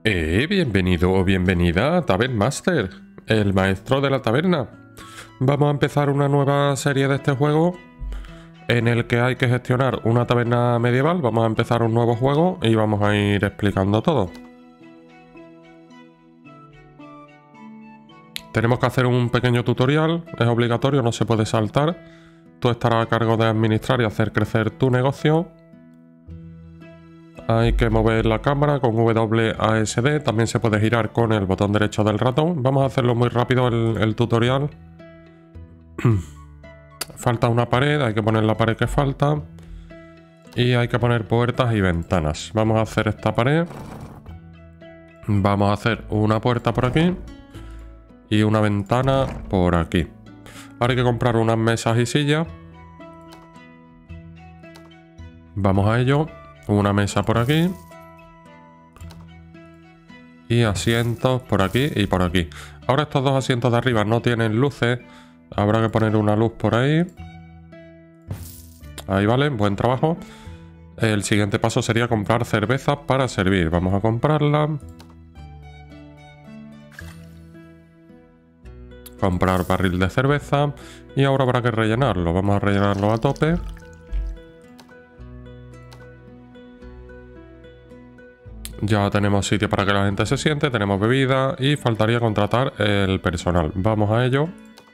Bienvenido o bienvenida a Tavern Master, el maestro de la taberna. Vamos a empezar una nueva serie de este juego en el que hay que gestionar una taberna medieval. Vamos a empezar un nuevo juego y vamos a ir explicando todo. Tenemos que hacer un pequeño tutorial, es obligatorio, no se puede saltar. Tú estarás a cargo de administrar y hacer crecer tu negocio. Hay que mover la cámara con WASD, también se puede girar con el botón derecho del ratón. Vamos a hacerlo muy rápido el tutorial. Falta una pared, hay que poner la pared que falta. Y hay que poner puertas y ventanas. Vamos a hacer esta pared. Vamos a hacer una puerta por aquí. Y una ventana por aquí. Ahora hay que comprar unas mesas y sillas. Vamos a ello. Una mesa por aquí. Y asientos por aquí y por aquí. Ahora estos dos asientos de arriba no tienen luces. Habrá que poner una luz por ahí. Ahí vale, buen trabajo. El siguiente paso sería comprar cerveza para servir. Vamos a comprarla. Comprar barril de cerveza. Y ahora habrá que rellenarlo. Vamos a rellenarlo a tope. Ya tenemos sitio para que la gente se siente, tenemos bebida y faltaría contratar el personal. Vamos a ello.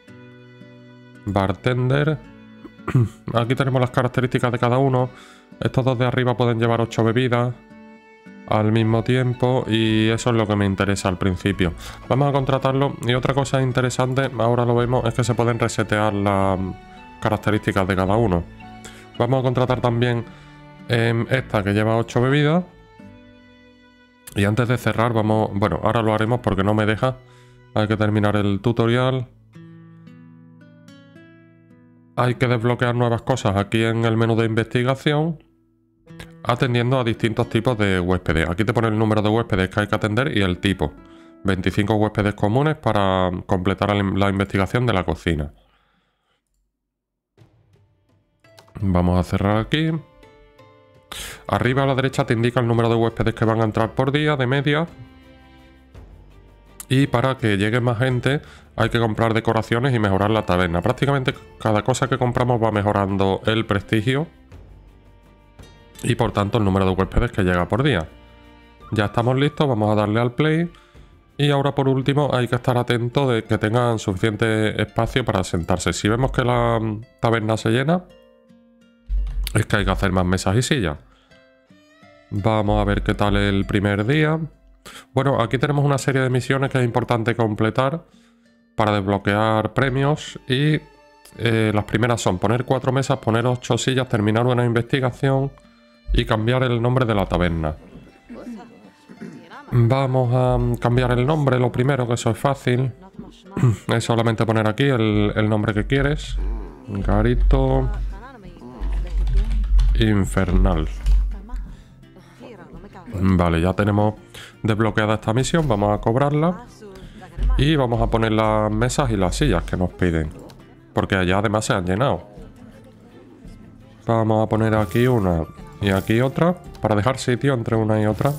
Bartender. Aquí tenemos las características de cada uno. Estos dos de arriba pueden llevar 8 bebidas al mismo tiempo y eso es lo que me interesa al principio. Vamos a contratarlo y otra cosa interesante, ahora lo vemos, es que se pueden resetear las características de cada uno. Vamos a contratar también esta que lleva 8 bebidas. Y antes de cerrar vamos... Bueno, ahora lo haremos porque no me deja. Hay que terminar el tutorial. Hay que desbloquear nuevas cosas aquí en el menú de investigación. Atendiendo a distintos tipos de huéspedes. Aquí te pone el número de huéspedes que hay que atender y el tipo. 25 huéspedes comunes para completar la investigación de la cocina. Vamos a cerrar aquí. Arriba a la derecha te indica el número de huéspedes que van a entrar por día, de media. Y para que llegue más gente hay que comprar decoraciones y mejorar la taberna. Prácticamente cada cosa que compramos va mejorando el prestigio. Y por tanto el número de huéspedes que llega por día. Ya estamos listos, vamos a darle al play. Y ahora por último hay que estar atento de que tengan suficiente espacio para sentarse. Si vemos que la taberna se llena, es que hay que hacer más mesas y sillas. Vamos a ver qué tal el primer día. Bueno, aquí tenemos una serie de misiones que es importante completar para desbloquear premios. Y las primeras son poner 4 mesas, poner 8 sillas, terminar una investigación y cambiar el nombre de la taberna. Vamos a cambiar el nombre, lo primero, que eso es fácil. Es solamente poner aquí el nombre que quieres. Garito Infernal. Vale, ya tenemos desbloqueada esta misión. Vamos a cobrarla. Y vamos a poner las mesas y las sillas que nos piden. Porque allá además se han llenado. Vamos a poner aquí una y aquí otra. Para dejar sitio entre una y otra.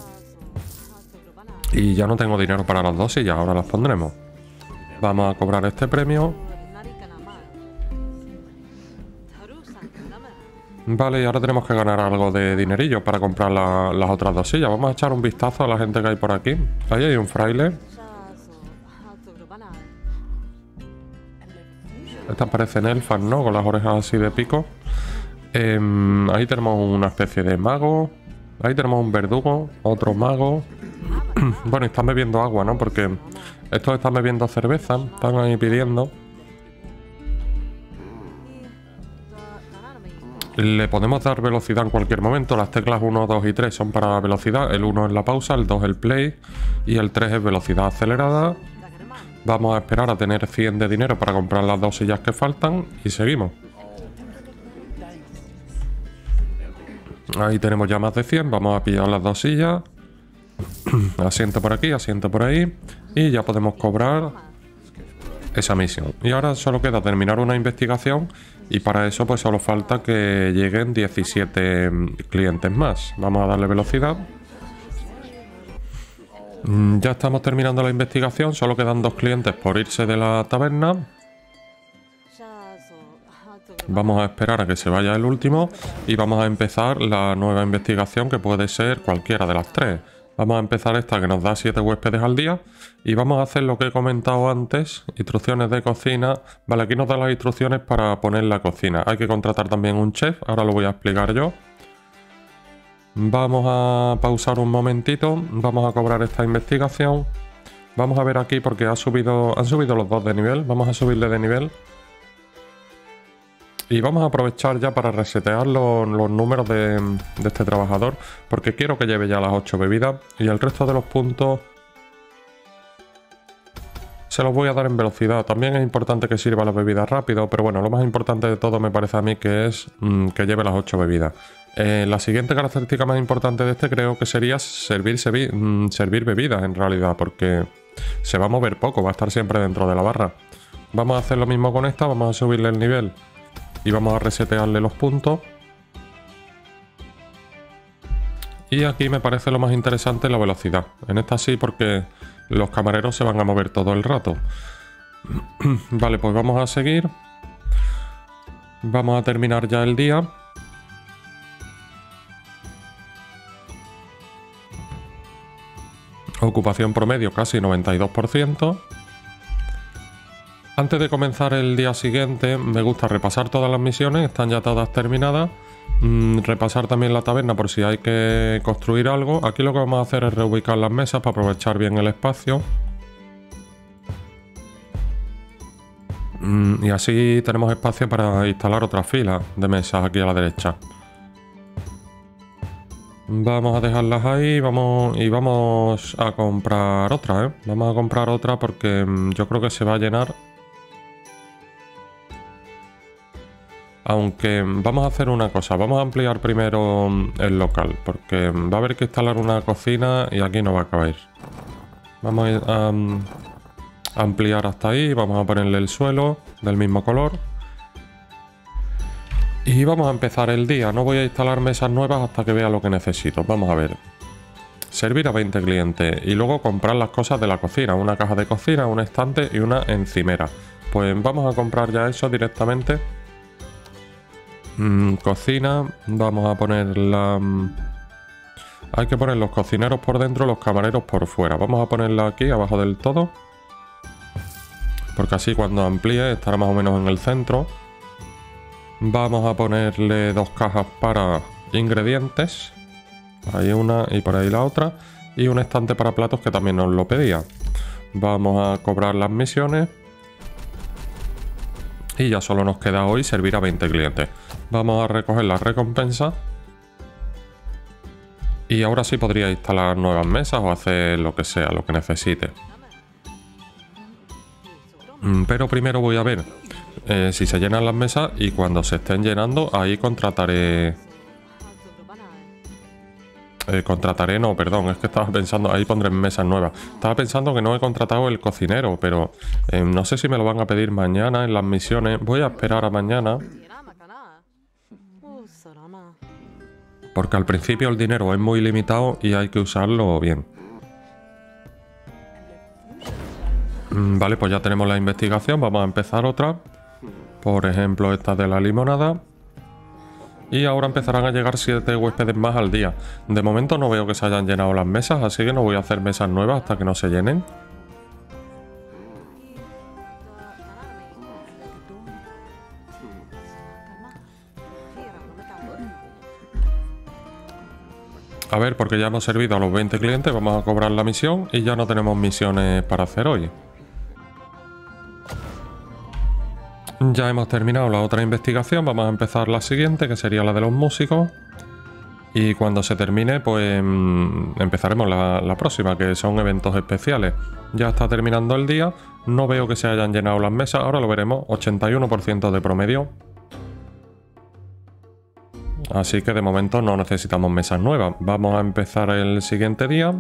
Y ya no tengo dinero para las dos sillas. Ahora las pondremos. Vamos a cobrar este premio. Vale, y ahora tenemos que ganar algo de dinerillo para comprar las otras dos sillas. Vamos a echar un vistazo a la gente que hay por aquí. Ahí hay un fraile. Estas parecen elfas, ¿no? Con las orejas así de pico. Ahí tenemos una especie de mago. Ahí tenemos un verdugo. Otro mago. Bueno, y están bebiendo agua, ¿no? Porque estos están bebiendo cerveza. Están ahí pidiendo. Le podemos dar velocidad en cualquier momento. Las teclas 1, 2 y 3 son para velocidad. El 1 es la pausa, el 2 el play y el 3 es velocidad acelerada. Vamos a esperar a tener 100 de dinero para comprar las dos sillas que faltan y seguimos. Ahí tenemos ya más de 100. Vamos a pillar las dos sillas. Asiento por aquí, asiento por ahí. Y ya podemos cobrar esa misión. Y ahora solo queda terminar una investigación. Y para eso pues solo falta que lleguen 17 clientes más. Vamos a darle velocidad. Ya estamos terminando la investigación, solo quedan 2 clientes por irse de la taberna. Vamos a esperar a que se vaya el último y vamos a empezar la nueva investigación, que puede ser cualquiera de las 3. Vamos a empezar esta que nos da 7 huéspedes al día y vamos a hacer lo que he comentado antes, instrucciones de cocina. Vale, aquí nos da las instrucciones para poner la cocina. Hay que contratar también un chef, ahora lo voy a explicar yo. Vamos a pausar un momentito, vamos a cobrar esta investigación. Vamos a ver aquí porque han subido los 2 de nivel, vamos a subirle de nivel. Y vamos a aprovechar ya para resetear los números de este trabajador, porque quiero que lleve ya las 8 bebidas y el resto de los puntos se los voy a dar en velocidad. También es importante que sirva las bebidas rápido, pero bueno, lo más importante de todo me parece a mí que es que lleve las 8 bebidas. La siguiente característica más importante de este creo que sería servir bebidas en realidad, porque se va a mover poco, va a estar siempre dentro de la barra. Vamos a hacer lo mismo con esta, vamos a subirle el nivel y vamos a resetearle los puntos. Y aquí me parece lo más interesante la velocidad. En esta sí, porque los camareros se van a mover todo el rato. Vale, pues vamos a seguir. Vamos a terminar ya el día. Ocupación promedio casi 92%. Antes de comenzar el día siguiente, me gusta repasar todas las misiones, están ya todas terminadas. Repasar también la taberna por si hay que construir algo. Aquí lo que vamos a hacer es reubicar las mesas para aprovechar bien el espacio. Y así tenemos espacio para instalar otra fila de mesas aquí a la derecha. Vamos a dejarlas ahí y vamos a comprar otra, ¿eh? Vamos a comprar otra porque yo creo que se va a llenar. Aunque vamos a hacer una cosa, vamos a ampliar primero el local, porque va a haber que instalar una cocina y aquí no va a caber. Vamos a ampliar hasta ahí, vamos a ponerle el suelo del mismo color. Y vamos a empezar el día, no voy a instalar mesas nuevas hasta que vea lo que necesito. Vamos a ver. Servir a 20 clientes y luego comprar las cosas de la cocina, una caja de cocina, un estante y una encimera. Pues vamos a comprar ya eso directamente. Cocina, vamos a poner la... Hay que poner los cocineros por dentro, los camareros por fuera. Vamos a ponerla aquí abajo del todo, porque así cuando amplíe estará más o menos en el centro. Vamos a ponerle 2 cajas para ingredientes, ahí una y por ahí la otra, y un estante para platos que también nos lo pedía. Vamos a cobrar las misiones y ya solo nos queda hoy servir a 20 clientes. Vamos a recoger la recompensa y ahora sí podría instalar nuevas mesas o hacer lo que sea, lo que necesite. Pero primero voy a ver si se llenan las mesas y cuando se estén llenando ahí contrataré... no, perdón, es que estaba pensando, ahí pondré mesas nuevas. Estaba pensando que no he contratado el cocinero, pero no sé si me lo van a pedir mañana en las misiones. Voy a esperar a mañana, porque al principio el dinero es muy limitado y hay que usarlo bien. Vale, pues ya tenemos la investigación, vamos a empezar otra. Por ejemplo, esta de la limonada. Y ahora empezarán a llegar 7 huéspedes más al día. De momento no veo que se hayan llenado las mesas, así que no voy a hacer mesas nuevas hasta que no se llenen. A ver, porque ya hemos servido a los 20 clientes, vamos a cobrar la misión y ya no tenemos misiones para hacer hoy. Ya hemos terminado la otra investigación, vamos a empezar la siguiente, que sería la de los músicos. Y cuando se termine, pues empezaremos la próxima, que son eventos especiales. Ya está terminando el día, no veo que se hayan llenado las mesas, ahora lo veremos, 81% de promedio. Así que de momento no necesitamos mesas nuevas. Vamos a empezar el siguiente día.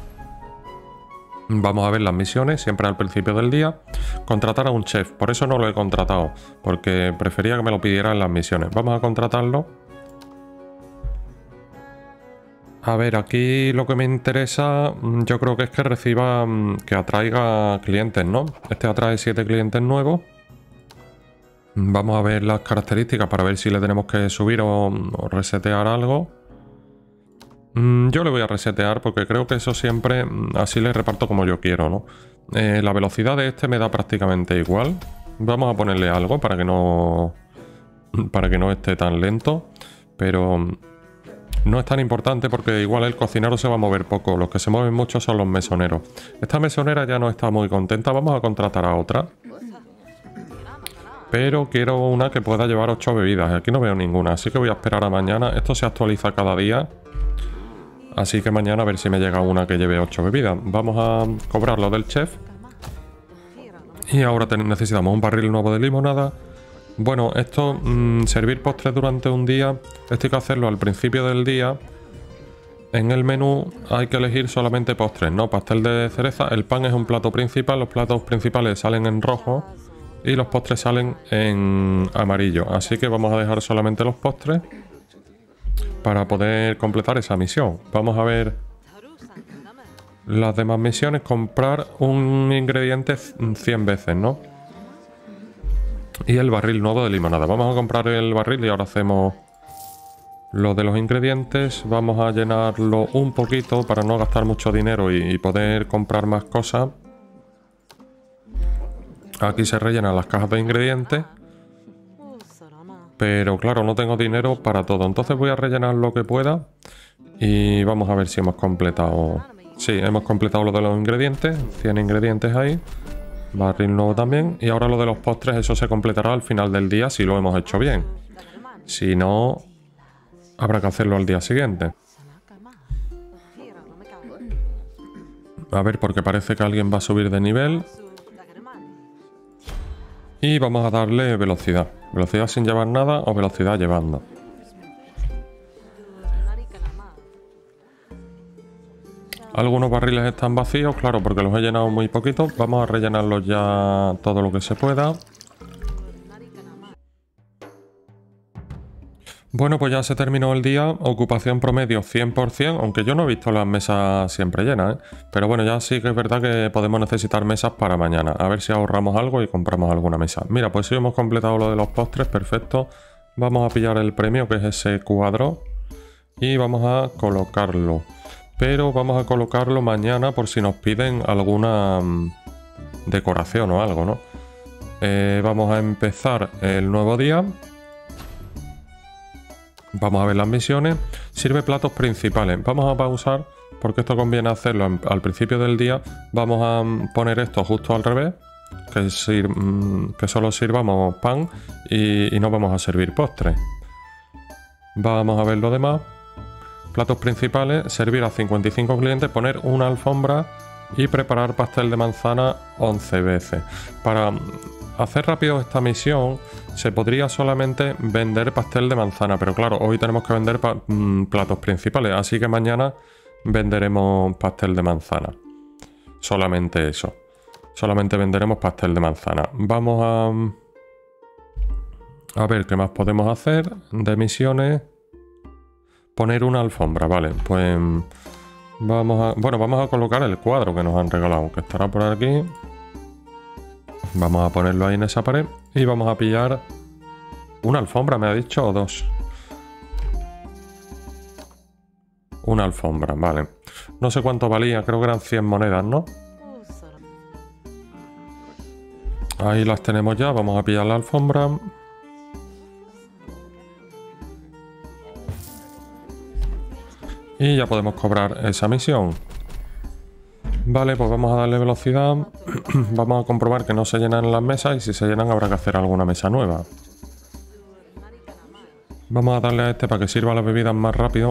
Vamos a ver las misiones, siempre al principio del día. Contratar a un chef, por eso no lo he contratado, porque prefería que me lo pidieran en las misiones. Vamos a contratarlo. A ver, aquí lo que me interesa, yo creo que es que reciba, que atraiga clientes, ¿no? Este atrae 7 clientes nuevos. Vamos a ver las características para ver si le tenemos que subir o resetear algo. Yo le voy a resetear porque creo que eso siempre, así le reparto como yo quiero, ¿no? La velocidad de este me da prácticamente igual. Vamos a ponerle algo para que no esté tan lento, pero no es tan importante porque igual el cocinero se va a mover poco. Los que se mueven mucho son los mesoneros. Esta mesonera ya no está muy contenta. Vamos a contratar a otra. Pero quiero una que pueda llevar 8 bebidas. Aquí no veo ninguna, así que voy a esperar a mañana. Esto se actualiza cada día. Así que mañana a ver si me llega una que lleve 8 bebidas. Vamos a cobrar lo del chef. Y ahora necesitamos un barril nuevo de limonada. Bueno, esto, servir postres durante un día, esto hay que hacerlo al principio del día. En el menú hay que elegir solamente postres, ¿no? Pastel de cereza, el pan es un plato principal, los platos principales salen en rojo y los postres salen en amarillo. Así que vamos a dejar solamente los postres para poder completar esa misión. Vamos a ver las demás misiones. Comprar un ingrediente 100 veces, ¿no? Y el barril nuevo de limonada. Vamos a comprar el barril y ahora hacemos lo de los ingredientes. Vamos a llenarlo un poquito para no gastar mucho dinero y poder comprar más cosas. Aquí se rellenan las cajas de ingredientes. Pero claro, no tengo dinero para todo. Entonces voy a rellenar lo que pueda. Y vamos a ver si hemos completado. Sí, hemos completado lo de los ingredientes. 100 ingredientes ahí. Barril nuevo también. Y ahora lo de los postres, eso se completará al final del día si lo hemos hecho bien. Si no, habrá que hacerlo al día siguiente. A ver, porque parece que alguien va a subir de nivel. Y vamos a darle velocidad. Velocidad sin llevar nada o velocidad llevando. Algunos barriles están vacíos, claro, porque los he llenado muy poquito. Vamos a rellenarlos ya todo lo que se pueda. Bueno, pues ya se terminó el día. Ocupación promedio 100%, aunque yo no he visto las mesas siempre llenas, ¿eh? Pero bueno, ya sí que es verdad que podemos necesitar mesas para mañana. A ver si ahorramos algo y compramos alguna mesa. Mira, pues sí, hemos completado lo de los postres, perfecto. Vamos a pillar el premio, que es ese cuadro. Y vamos a colocarlo. Pero vamos a colocarlo mañana por si nos piden alguna decoración o algo, ¿no? Vamos a empezar el nuevo día. Vamos a ver las misiones. Sirve platos principales. Vamos a pausar porque esto conviene hacerlo al principio del día. Vamos a poner esto justo al revés. Que solo sirvamos pan y no vamos a servir postres. Vamos a ver lo demás. Platos principales, servir a 55 clientes, poner una alfombra y preparar pastel de manzana 11 veces. Para hacer rápido esta misión se podría solamente vender pastel de manzana, pero claro, hoy tenemos que vender platos principales, así que mañana venderemos pastel de manzana. Solamente eso. Solamente venderemos pastel de manzana. Vamos a ver qué más podemos hacer de misiones. Poner una alfombra, vale, pues vamos a colocar el cuadro que nos han regalado, que estará por aquí. Vamos a ponerlo ahí en esa pared y vamos a pillar una alfombra, me ha dicho, o dos. Una alfombra, vale. No sé cuánto valía, creo que eran 100 monedas, ¿no? Ahí las tenemos ya, vamos a pillar la alfombra. Y ya podemos cobrar esa misión. Vale, pues vamos a darle velocidad. Vamos a comprobar que no se llenan las mesas y si se llenan habrá que hacer alguna mesa nueva. Vamos a darle a este para que sirva las bebidas más rápido.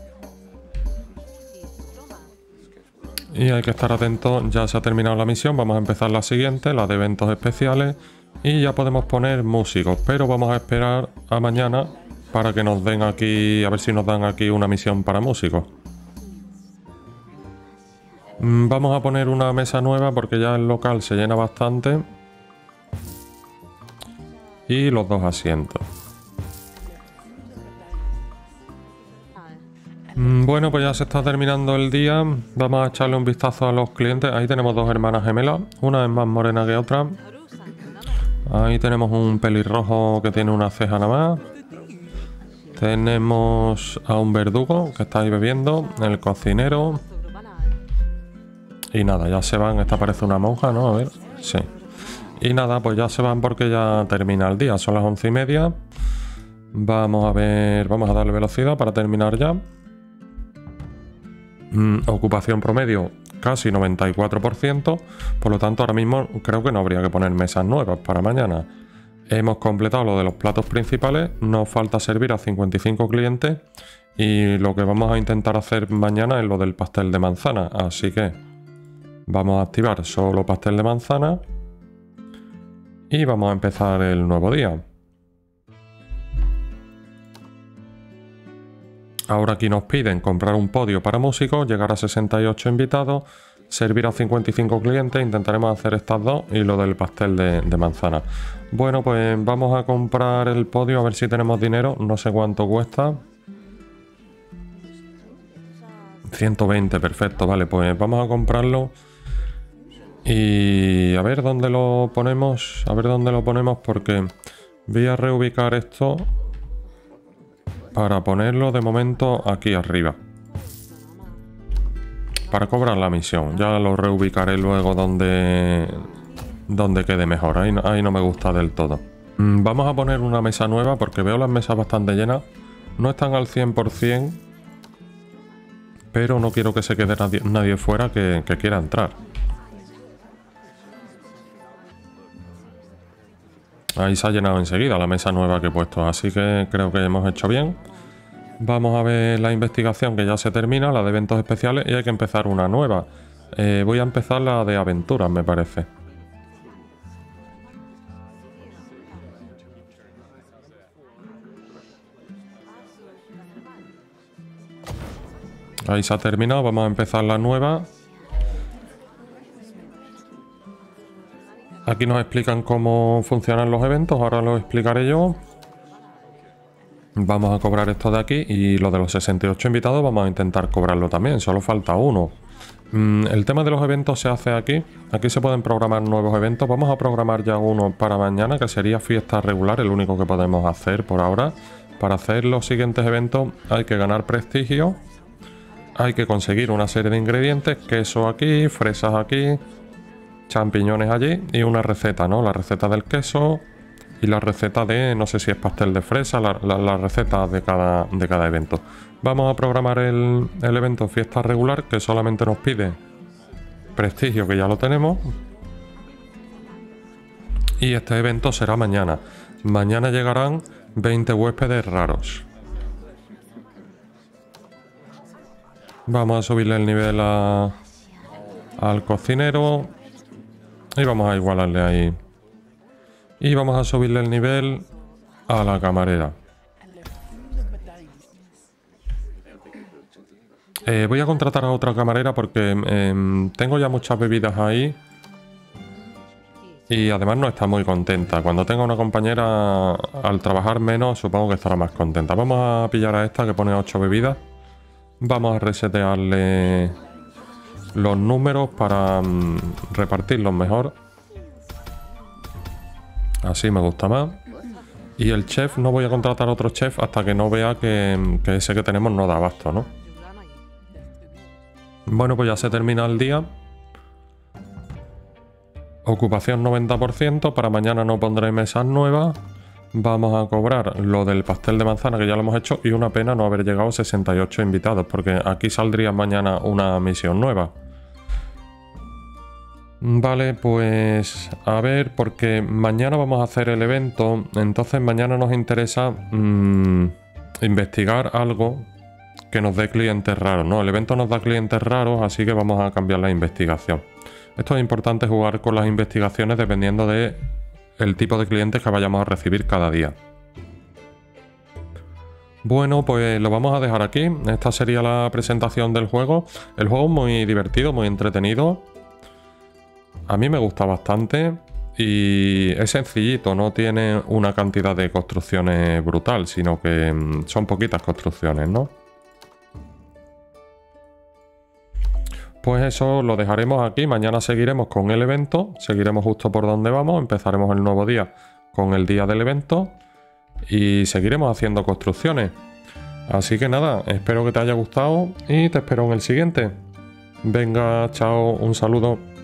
Y hay que estar atentos, ya se ha terminado la misión. Vamos a empezar la siguiente, la de eventos especiales. Y ya podemos poner músicos, pero vamos a esperar a mañana para que nos den aquí, a ver si nos dan aquí una misión para músicos. Vamos a poner una mesa nueva porque ya el local se llena bastante. Y los 2 asientos. Bueno, pues ya se está terminando el día. Vamos a echarle un vistazo a los clientes. Ahí tenemos dos hermanas gemelas. Una es más morena que otra. Ahí tenemos un pelirrojo que tiene una ceja nada más. Tenemos a un verdugo que está ahí bebiendo. El cocinero. Y nada, ya se van. Esta parece una monja, ¿no? A ver. Sí. Y nada, pues ya se van porque ya termina el día. Son las 11:30. Vamos a ver. Vamos a darle velocidad para terminar ya. Ocupación promedio casi 94%. Por lo tanto, ahora mismo creo que no habría que poner mesas nuevas para mañana. Hemos completado lo de los platos principales. Nos falta servir a 55 clientes. Y lo que vamos a intentar hacer mañana es lo del pastel de manzana. Así que vamos a activar solo pastel de manzana. Y vamos a empezar el nuevo día. Ahora aquí nos piden comprar un podio para músicos, llegar a 68 invitados, servir a 55 clientes. Intentaremos hacer estas dos y lo del pastel de manzana. Bueno, pues vamos a comprar el podio a ver si tenemos dinero. No sé cuánto cuesta. 120, perfecto. Vale, pues vamos a comprarlo. Y a ver dónde lo ponemos. A ver dónde lo ponemos porque voy a reubicar esto para ponerlo de momento aquí arriba. Para cobrar la misión. Ya lo reubicaré luego donde quede mejor. Ahí no me gusta del todo. Vamos a poner una mesa nueva porque veo las mesas bastante llenas. No están al 100%. Pero no quiero que se quede nadie fuera que quiera entrar. Ahí se ha llenado enseguida la mesa nueva que he puesto, así que creo que hemos hecho bien. Vamos a ver la investigación que ya se termina, la de eventos especiales, y hay que empezar una nueva. Voy a empezar la de aventuras, me parece. Ahí se ha terminado, vamos a empezar la nueva. Aquí nos explican cómo funcionan los eventos, ahora lo explicaré yo. Vamos a cobrar esto de aquí y lo de los 68 invitados vamos a intentar cobrarlo también, solo falta uno. El tema de los eventos se hace aquí. Aquí se pueden programar nuevos eventos. Vamos a programar ya uno para mañana, que sería fiesta regular, el único que podemos hacer por ahora. Para hacer los siguientes eventos hay que ganar prestigio. Hay que conseguir una serie de ingredientes, queso aquí, fresas aquí, champiñones allí y una receta, ¿no? La receta del queso y la receta de, no sé si es pastel de fresa, la receta de cada evento. Vamos a programar el evento fiesta regular, que solamente nos pide prestigio, que ya lo tenemos. Y este evento será mañana. Mañana llegarán 20 huéspedes raros. Vamos a subirle el nivel al cocinero. Y vamos a igualarle ahí. Y vamos a subirle el nivel a la camarera. Voy a contratar a otra camarera porque tengo ya muchas bebidas ahí. Y además no está muy contenta. Cuando tenga una compañera, al trabajar menos, supongo que estará más contenta. Vamos a pillar a esta que pone 8 bebidas. Vamos a resetearle los números para repartirlos mejor. Así me gusta más. Y el chef, no voy a contratar otro chef hasta que no vea que ese que tenemos no da abasto, ¿no? Bueno, pues ya se termina el día. Ocupación 90%. Para mañana no pondré mesas nuevas. Vamos a cobrar lo del pastel de manzana, que ya lo hemos hecho. Y una pena no haber llegado a 68 invitados, porque aquí saldría mañana una misión nueva. Vale, pues a ver, porque mañana vamos a hacer el evento. Entonces mañana nos interesa investigar algo que nos dé clientes raros, ¿no? El evento nos da clientes raros, así que vamos a cambiar la investigación. Esto es importante, jugar con las investigaciones dependiendo de el tipo de clientes que vayamos a recibir cada día. Bueno, pues lo vamos a dejar aquí. Esta sería la presentación del juego. El juego es muy divertido, muy entretenido. A mí me gusta bastante y es sencillito, no tiene una cantidad de construcciones brutal, sino que son poquitas construcciones, ¿no? Pues eso lo dejaremos aquí. Mañana seguiremos con el evento. Seguiremos justo por donde vamos. Empezaremos el nuevo día con el día del evento. Y seguiremos haciendo construcciones. Así que nada, espero que te haya gustado y te espero en el siguiente. Venga, chao, un saludo.